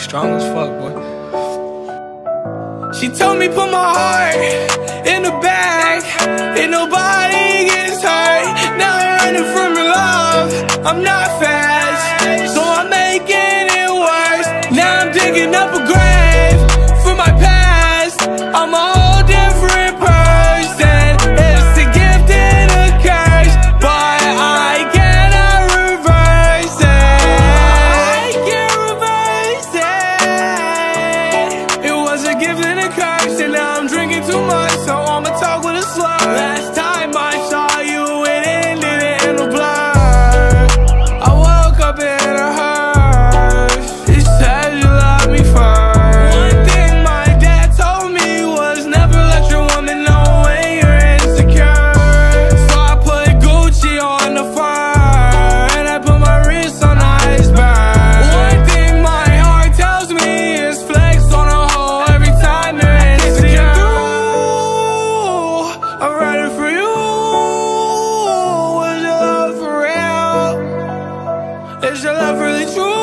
strong as fuck, boy. She told me put my heart in the bag, and nobody gets hurt. Now I'm running from your love. I'm not fast, so I'm making it worse. Now I'm digging up a grave for my past. I'm a whole different person. It's a gift and a curse, but I cannot reverse it. I can't reverse it. It was a gift and a curse, and now I'm drinking too much, so I'ma talk with a slur. Last time I saw you, it ended in a blur. I woke up in a hearse. It said you love me first. One thing my dad told me was never let your woman know when you're insecure. So I put Gucci on the fur, and I put my wrist on the iceberg. One thing my heart tells me is flex on a hoe every time they're insecure. I'm ready for you. Was your love for real? Is your love really true?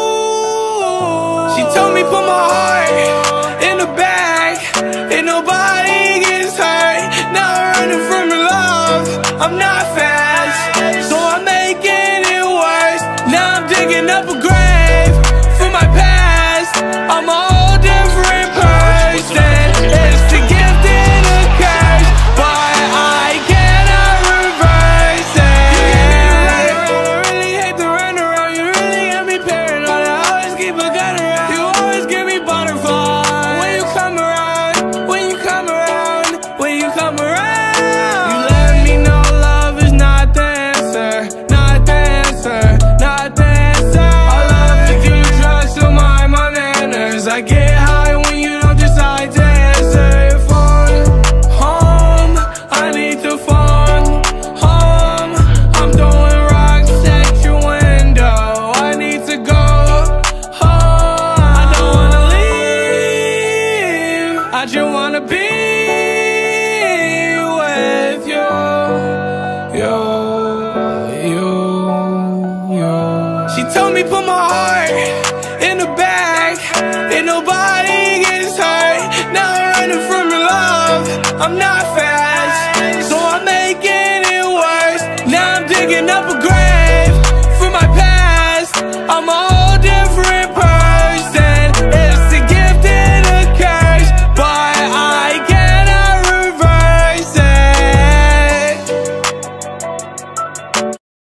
She told me put my heart in the bag, and nobody gets hurt. Now I'm running from your love. I'm not fast, so I'm making it worse. Now I'm digging up a grave for my past. I'm a whole different person. It's a gift and a curse, but I cannot reverse it. I really hate to run around. You really got me paranoid. I always keep a gun around. You always give me butterflies when you come around. When you come around. When you come around. You let me know love is not the answer. Not the answer. Not the answer. I love to do drugs to my manners. I get high when you don't decide to answer your phone. Home, I need to phone. Home, I'm throwing rocks at your window. I need to go home. I don't wanna leave. I just wanna be with you. She told me put my heart in the bag, and nobody gets hurt. Now I'm running from your love. I'm not fast, so I'm making it worse. Now I'm digging up a grave